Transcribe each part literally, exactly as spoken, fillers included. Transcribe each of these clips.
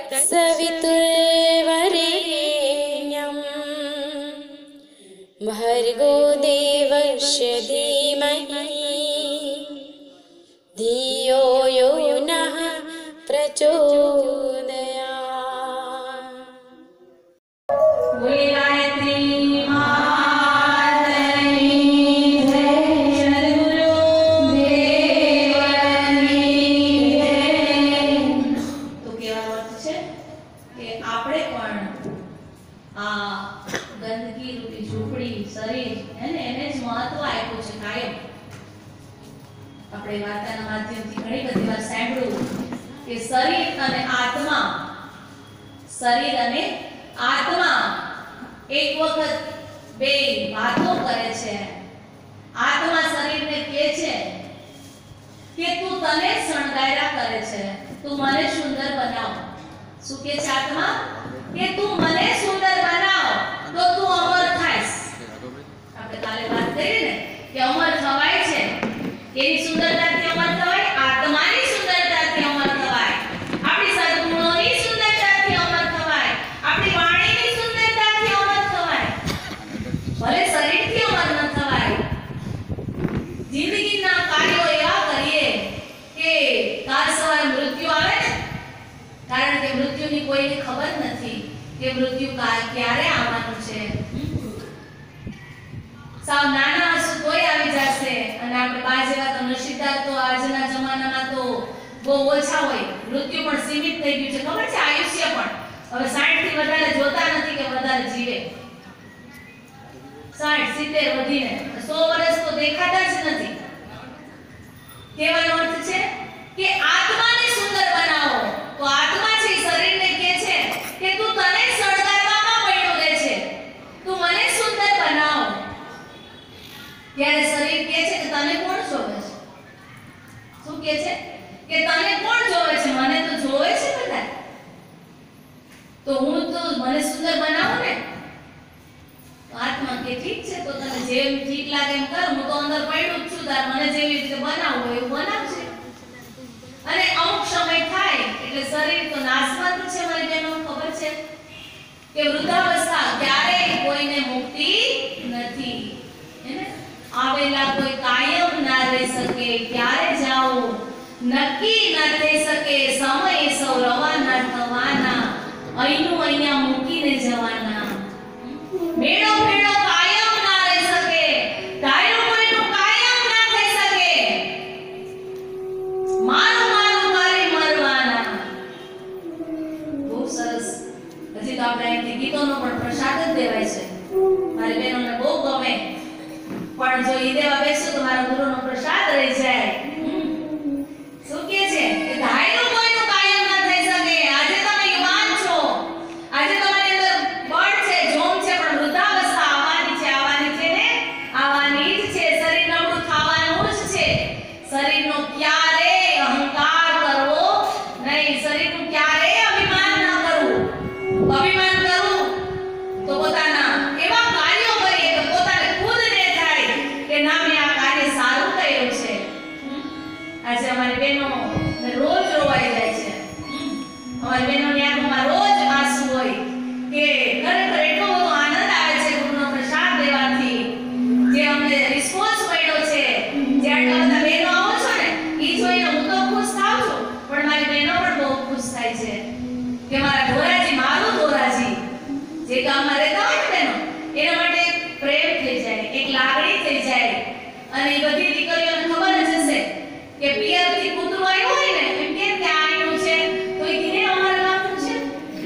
तत्सवितुर्वरेण्यं भर्गो देवस्य धीमहि धियो यो नः प्रचोदयात्। बोलिए गायत्री આપણે વાર્તાના માધ્યમથી ઘણી બધી વાર સાંભળ્યું કે શરીર અને આત્મા શરીર અને આત્મા એક વખત બે વાતો કરે છે। આત્મા શરીરને કહે છે કે તું તને શણગાર્યા કરે છે, તું મને સુંદર બનાવ। શું કહે છે આત્મા? કે તું મને સુંદર બનાવ તો તું અમર થાઈશ। આપણે કાલે વાત કરી ને કે અમર થવાય છે, એની સુંદરતાથી અમર થવાય, આત્માની સુંદરતાથી અમર થવાય, આપણી સદગુણોની સુંદરતાથી અમર થવાય, આપણી વાણીની સુંદરતાથી અમર થવાય, ભલે શરીરથી અમર ન થવાય। જિંદગીના કાર્યો એવા કરીએ કે કાલ સવારે મૃત્યુ આવે ને, કારણ કે મૃત્યુની કોઈને ખબર નથી કે મૃત્યુ ક્યારે આવવાનું છે। સાવ નાના હશું તોય આવી જશે, અને આપણે બા જેવા તો નસીબદાર તો આજના જમાનામાં તો બહુ ઓછા હોય, મૃત્યુ પણ સીમિત થઈ ગયું છે, ખબર છે? આયુષ્ય પણ હવે સાઠ થી વધારે જોતા નથી કે વધારે જીવે, સાઠ સિત્તેર વધીને સો વર્ષ તો દેખાતા જ નથી। કહેવાનો અર્થ છે કે આત્માને સુંદર બનાવો, તો આત્મા છે શરીરને કહે છે કે તું તને સળગાવવામાં પડ્યો રહે છે, તું મને સુંદર બનાવ। ત્યારે શરીર કહે છે કે તને કોણ જોવે છે? શું કહે છે? કે તને કોણ જોવે છે? મને તો જોવે છે બધા, તો હું તો મને સુંદર બનાવું ને। તો આત્મા કે ઠીક છે, તો તને જેમ ઠીક લાગે એમ કર, હું તો અંદર પડ્યું જ છું, તાર મને જેવી રીતે બનાવવું હોય એવું બનાવજે। અને અમુક સમય થાય એટલે શરીર તો નાશવંત છે, મારી બહેનો ખબર છે કે વૃદ્ધાવસ્થા ક્યારેય કોઈને મુક્તિ નથી, એને આવેલા કોઈ કાયમ ના રહી શકે, ક્યારે જાઓ નક્કી ના થઈ શકે, સમય સૌ રવાના થવાના, અહીંનું અહીંયા મૂકીને જવાના, મેળો મેળો કાયમ ના રહી શકે, ધાર્યું કોઈનું કાયમ ના થઈ શકે, મારું મારું કરી મરવાના। બહુ સરસ। હજી તો આપણે અહીંથી ગીતોનો પણ પ્રસાદ જ દેવાય છે, મારી બહેનોને બહુ ગમે, પણ જો ઈ દેવા બેસો તો મારા ગુરુનો પ્રસાદ રહી જાય। શું કહે છે કે ધાર્યું કોઈનું કાયમ ન થઈ શકે। આજે તમે યુવાન છો, આજે તમારી અંદર બળ છે, જોમ છે, પણ વૃદ્ધાવસ્થા આવવાની છે, આવવાની છે ને આવવાની જ છે, શરીર નબળું થવાનું જ છે। શરીરનો ક્યારે અહંકાર કરવો નહીં, શરીરનું ક્યારે અભિમાન ન કરવું। અભિમાન કરવું તો પોતાના એવા કાર્યો કરીએ કે પોતાને ખુદને થાય કે ના મેં આ કાર્ય સારું કર્યું છે। આજે અમારી બહેનો રોજ રોવાઈ જાય છે, અમારી બહેનોની આંખોમાં રોજ આંસુ હોય કે ખરેખર એટલો બધો આનંદ આવે છે ગુરુનો પ્રસાદ દેવાથી, જે અમને રિસ્પોન્સ મળ્યો છે, જે આટલા બધા બહેનો આવો છો ને એ જોઈને હું તો ખુશ થાઉં છું, પણ મારી બહેનો પણ બહુ ખુશ થાય છે કે મારા ધોરાજી, મારું ધોરાજી જે ગામમાં રહેતા હોય ને બહેનો, એના માટે પ્રેમ થઈ જાય, એક લાગણી થઈ જાય। અને એ બધી દીકરીઓને ખબર જ હશે કે પિયરથી કૂતરું આવ્યું હોય ને એમ કે કે આનું છે, તો એ કીને અમારા ગામનું છે,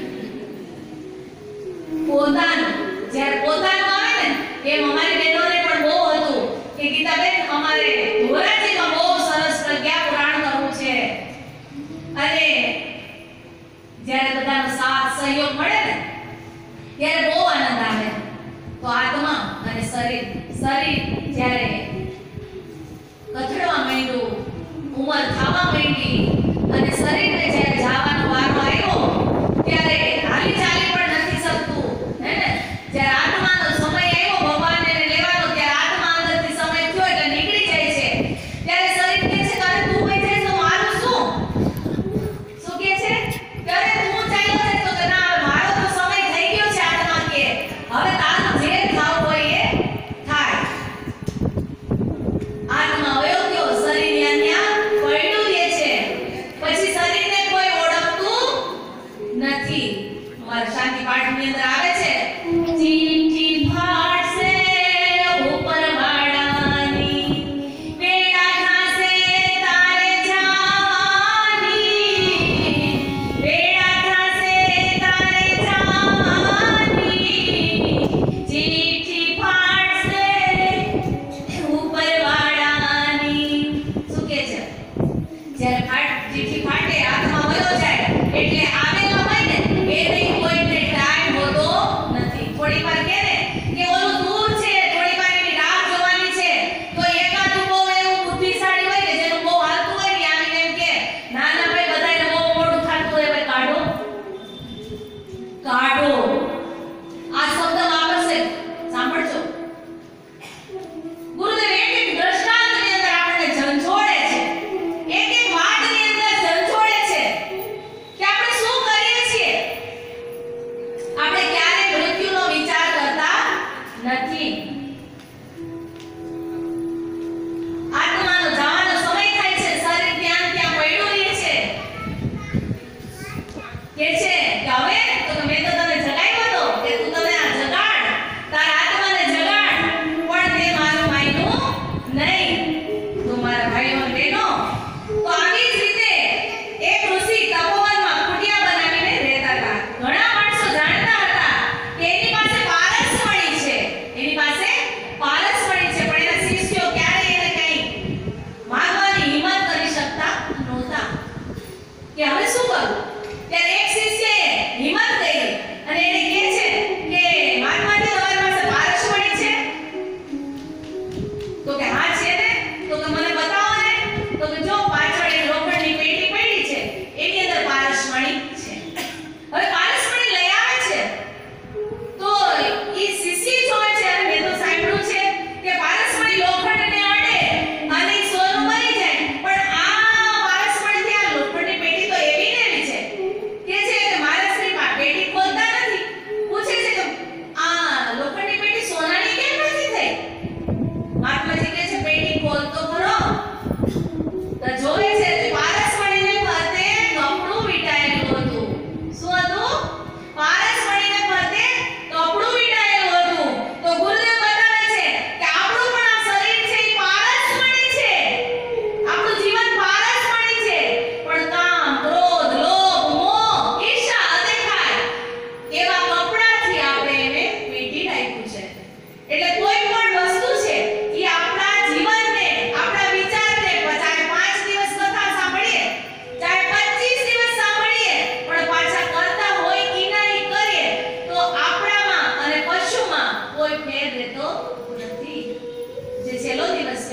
પોતાનું જ્યારે પોતાનું આવે ને એમ અમારી બહેનોને પણ બહુ હતું કે ગીતાબેન અમારે ધોરાજીમાં બહુ સરસ પ્રજ્ઞા પુરાણ કરવું છે। અને જ્યારે બધાનો સાથ સહયોગ મળે ને ત્યારે બહુ આનંદ આવે। તો આત્મા અને શરીર, શરીર જ્યારે કથળવા માંડ્યું, ઉંમર થવા માંડી અને શરીરને જ્યારે જવાનો વારો આવ્યો ત્યારે હાલી ચાલી પણ નથી શકતું, હે ને? જ્યારે આત્માનો સમય આવ્યો ભગવાનને લેવાનો, ત્યારે આત્મા અંદરથી સમય થયો એટલે નીકળી જાય છે, ત્યારે શરીર કહે છે કે અરે તું વઈ જાય તો મારું શું? શું કહે છે? ત્યારે તું ચાલ્યો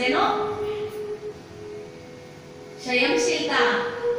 બહેનો, સંયમશીલતા,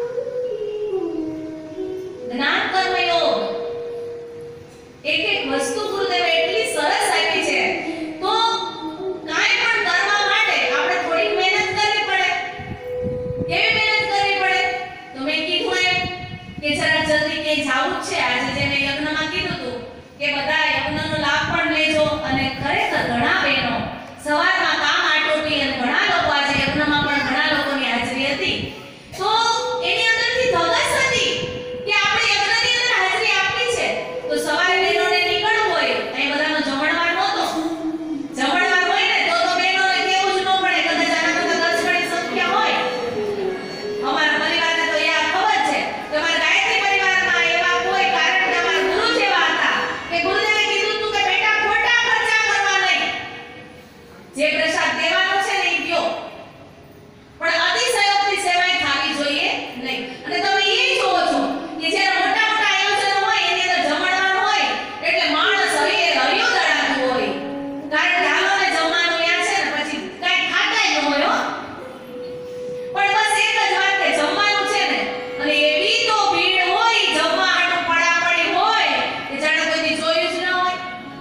જ્ઞાન કર્મ યોગ, એક એક વસ્તુ ગુરુદેવે એટલી સરસ આપી છે. તો કાંઈ પણ કરવા માટે આપણે થોડી મહેનત કરવી પડે. કેવી મહેનત કરવી પડે? તો મેં કીધું એમ કે જરા જલ્દી કે જાવું જ છે. આજે જે મેં યજ્ઞમાં કીધું હતું કે બધા યજ્ઞનો લાભ પણ લેજો. અને ખરેખર ઘણા બહેનો સવારમાં કામ આટોપી અને ઘણા લોકો આજે યજ્ઞમાં પણ ઘણા લોકોની હાજરી હતી. તો એની અંદરથી ધગસ હતી કે આપણે યજ્ઞની અંદર હાજરી આપી છે. તો સવારે બહેનોને નીકળવું હોય, અહીં બધાનો જમણવાર નહોતો. જમણવાર હોય ને તો તો બહેનોને કેવું જ ન પડે. કદાચ આના કરતા દસ ગણી સંખ્યા હોય. અમારા પરિવારને તો યાર ખબર છે કે અમારા ગાયત્રી પરિવારમાં એવા કોઈ કારણ કે અમારા ગુરુ જેવા હતા કે ગુરુદેવે કીધું હતું કે બેટા ખોટા ખર્ચા કરવા નહીં. જે પ્રસાદ દેવાનો છે ને એ દ્યો, પણ અતિશયોક્તિ સેવાય થવી જોઈએ નહીં. અને તમે એ જોવો છો કે જ્યારે મોટા મોટા આયોજનો હોય એની અંદર જમણવાર હોય એટલે માણસ હરીએ હરિયો દળાતું હોય. કારણ કે હાલો ને જમવાનું યા છે ને પછી કાંઈ ખાતાય ન હોય હો. પણ બસ એક જ વાત કે જમવાનું છે ને, અને એવી તો ભીડ હોય, જમવા હાટું પડાપડી હોય કે જાણે કોઈ દી જોયું જ ન હોય.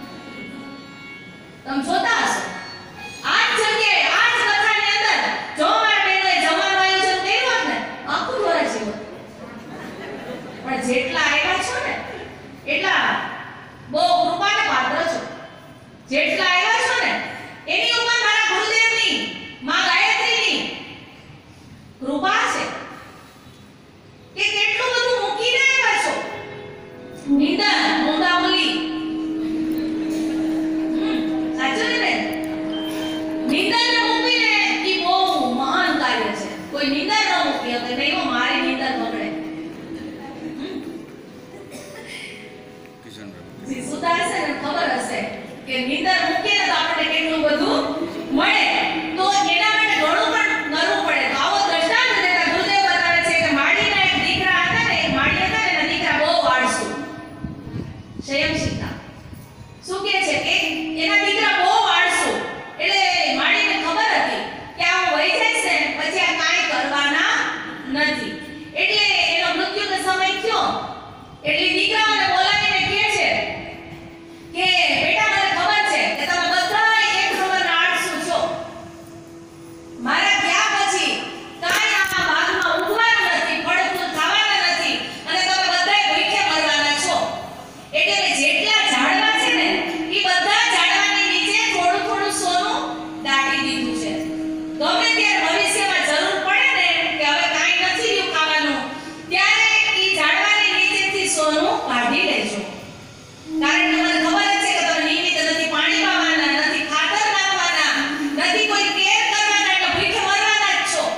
તમે જોતા હશો આ જ જગ્યાએ આ જ કથાની અંદર જો મારા બહેનોએ જમવાનું આયોજન કર્યું હોત ને આખું વર્ષ જેવું. પણ જેટલા આવ્યા છો ને એટલા બહુ કૃપાને પાત્ર છો. જેટલા આવ્યા છો ને એની ઉપર મારા ગુરુદેવની માં ગાયત્રીની કૃપા છે કે કેટલું બધું મૂકીને આવ્યા છો. નિંદા મોંઘા મૂલી, હમ સાચું ને બેન? નિંદરને મૂકીને ઈ બહુ મહાન કાર્ય છે. કોઈ નિંદર ન મૂકી શકે નહીં હો, મારી નિંદર બગડે. જી સુતા હશે ને ખબર હશે કે નિંદર મૂકીને તો આપણને કેટલું બધું મળે. તો એના માટે ઘણું પણ કરવું પડે. તો આવો દ્રષ્ટાંત દેતા ગુરુદેવ બતાવે છે કે માળીના એક દીકરા હતા ને, એક માળી હતા ને, એના દીકરા બહુ આળસુ. સંયમશીલતા શું કહે છે કે એના દીકરા બહુ આળસુ. એટલે માળીને ખબર હતી કે આ વહી જાય છે પછી આ કાંઈ કરવાના નથી. એટલે એનો મૃત્યુનો સમય થયો એટલે દીકરાઓને બોલાવીને કહે છે કે બેટા મને ખબર છે કે તમે બધા એક નંબરના આળસુ છો. મારા ગયા પછી કાંઈ આ ભાગમાં ઉગવાનું નથી, ફળફૂલ થવાના નથી, અને તમે બધાય ભૂખે મરવાના છો. એટલે મેં જેટલા ઝાડવા છે ને એ બધા ઝાડવાની નીચે થોડું થોડું સોનું દાટી દીધું છે. ગમે ત્યારે ભવિષ્યમાં જરૂર પડે ને કે હવે કાંઈ નથી રહ્યું ખાવાનું, ત્યારે એ ઝાડવાની નીચેથી સોનું કાઢી લેજો. કારણ કે મને ખબર જ છે કે તમે નિયમિત નથી પાણી પાવાના, નથી ખાતર નાખવાના, નથી કોઈ કેર કરવાના, એટલે ભૂખે મરવાના જ છો.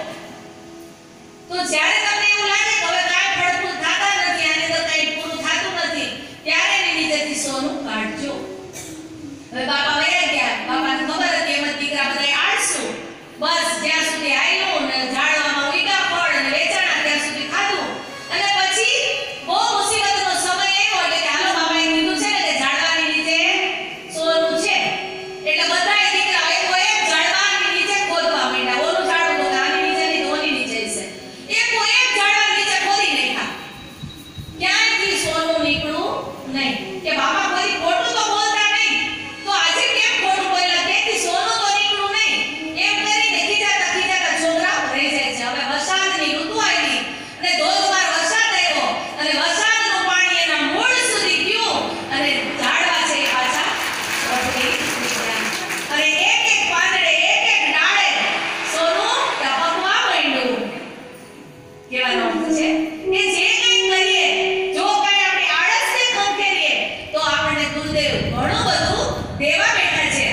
તો જ્યારે તમને એવું લાગે કે હવે કાંઈ ફળફૂલ થતા નથી, આની અંદર કાંઈ પૂરું થતું નથી, ત્યારે એની નીચેથી સોનું કાઢજો. હવે બાપા વયા ગયા. બાપાને ખબર હતી એમ જ દીકરા બધા આળસુ. બસ જ્યાં સુધી આયલું ને ઝાડવામાં ઉગ્યા ફળ અને વેચાણા ત્યાં સુધી ખાધું. અને પછી બહુ મુસીબતનો સમય આવ્યો એટલે કે હાલો બાપાએ કીધું છે ને કે ઝાડવાની નીચે સોનું છે. એટલે બધાય દીકરા એક એક ઝાડવાની નીચે ખોદવા માંડ્યા. ઓલું ઝાડવું તો આની નીચે નહીં તો ઓની નીચે છે. એક એક ઝાડવાની નીચે ખોદી નાખ્યા. ક્યાંયથી સોનું નીકળ્યું નહીં. કે બાપા કોઈ ખોટું તો બોલતા નહીં, તો આજે કેમ ખોટું બોલ્યા? તેથી સોનું તો નીકળ્યું નહીં. એમ કરીને ખીજાતા ખીજાતા છોકરા રહી જાય છે. હવે વરસાદની ઋતુ આવી અને ધોધમાર વરસાદ આવ્યો અને વરસાદનું પાણી એના મૂળ સુધી ગયું અને ઝાડવા છે એ પાછા વળી ગયા. અને એક એક પાંદડે એક એક ડાળે સોનું ટપકવા માંડ્યું. કહેવાનો અર્થ છે કે જે કંઈ કરીએ, જો કાંઈ આપણે આળસને ખંખેરીએ તો આપણને ગુરુદેવ ઘણું બધું દેવા બેઠા છે.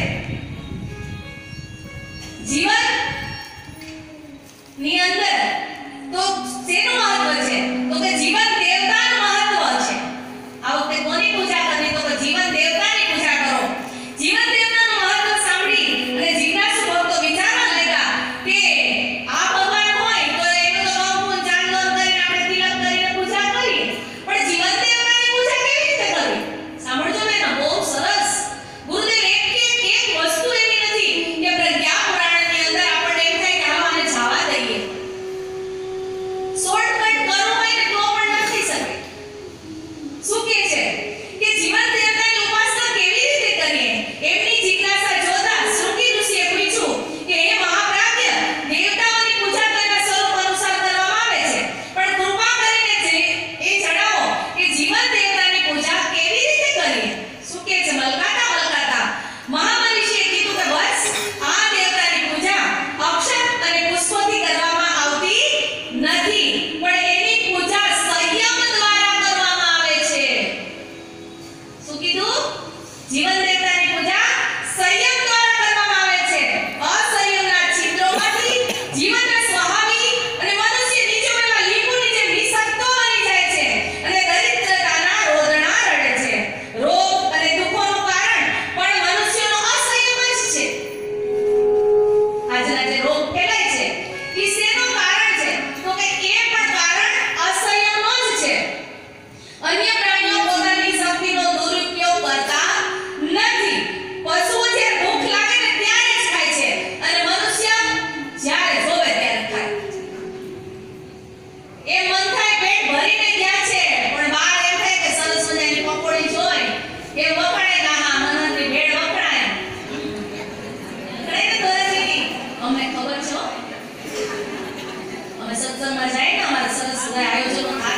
જીવન ની અંદર તો શેનું મહત્વ છે? તો કે જીવન દેવતાનું મહત્વ છે. આ વખતે કોની પૂજા કરવી? તો કે જીવન દેવતાની પૂજા કરો. જીવન દેવતાનું મહત્વ સાંભળી અને જિજ્ઞાસુ ભક્તો વિચારવા લાગ્યા કે આ ભગવાન હોય તો એનું તો કંકુ ચાંદલો કરીને આપણે તિલક કરીને પૂજા કરીએ, પણ જીવન દેવતાની પૂજા કેવી રીતે કરવી? સાંભળજો બેનો, બહુ સરસ. ગુરુદેવ એક એક એક વસ્તુ એવી નથી કે પ્રજ્ઞા પુરાણની અંદર આપણે સત્સંગમાં જાય ને અમારે સરસ બધા આયોજનો થતા